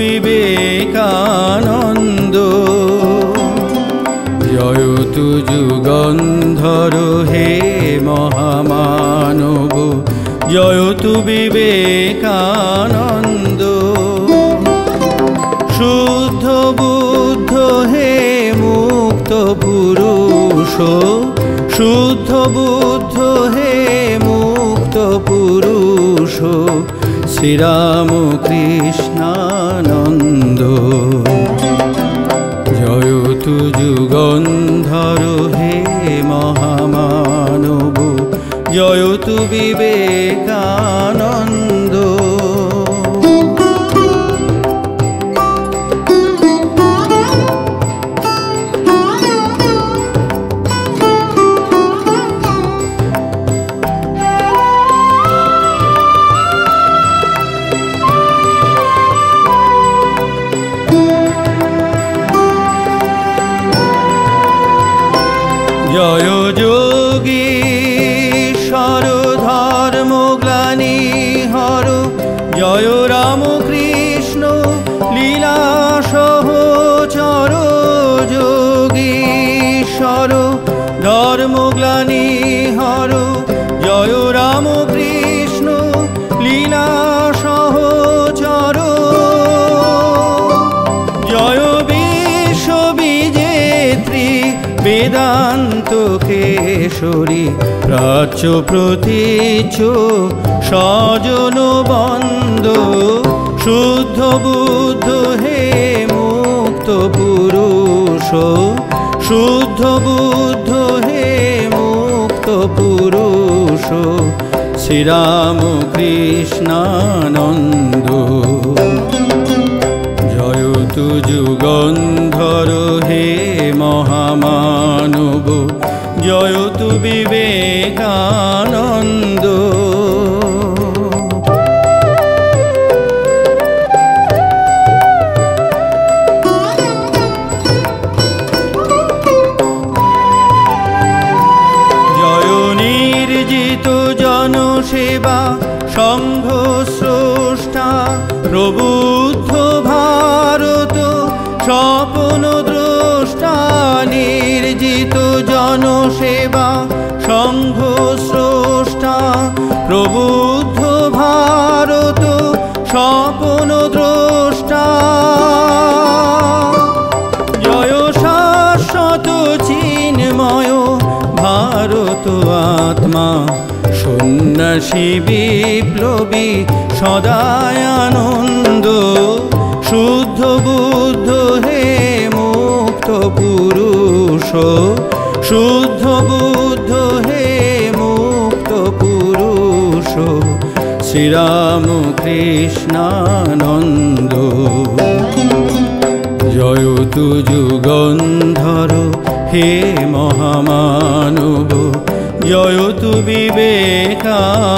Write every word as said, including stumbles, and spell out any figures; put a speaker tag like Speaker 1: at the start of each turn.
Speaker 1: বিবেকানন্দ। জয়তু যুগন্ধর হে মহামানব, জয়তু বিবেকানন্দ। শুদ্ধ বুদ্ধ হে মুক্ত পুরুষ, শুদ্ধ বুদ্ধ হে মুক্ত পুরুষ, শ্রীরাম কৃষ্ণানন্দ। জয়তু যুগন্ধর হে মহামানব, জয়তু বিবেকানন্দ। জয় যোগীশ্বর ধর্মগ্লানি হর, জয় রামকৃষ্ণ লীলা সহচর। যোগীশ্বর ধর্মগ্লানি হর, জয় রামকৃষ্ণ লীলা সহচর। জয় বিশ্ববিজেত্রী বেদান্ত কেশরী, প্রাচ্য প্রতীচ্য স্বজন বন্দ। শুদ্ধ বুদ্ধ হে মুক্ত পুরুষ, শুদ্ধ বুদ্ধ হে মুক্ত পুরুষ, শ্রীরাম কৃষ্ণানন্দ। জয়তু যুগন্ধর হে মহামানব, জয়তু বিবেকানন্দ। জয় নির্জিত জনসেবা সংঘ স্রষ্টা, প্রবুদ্ধ ভারত স্বপ্ন দ্রষ্টা। নির্জিত জনসেবা সংঘ স্রষ্টা, প্রবুদ্ধ ভারত স্বপ্ন দ্রষ্টা। জয় শাশ্বত চিন্ময় ভারত আত্মা, সন্ন্যাসী বিপ্লবী সদায় আনন্দ। শুদ্ধ বুদ্ধ হে মুক্ত পুরুষ, শুদ্ধ বুদ্ধ হে মুক্ত পুরুষ, শ্রীরাম কৃষ্ণানন্দ। জয়তু যুগন্ধর হে মহামানব, জয়তু বিবেকানন্দ।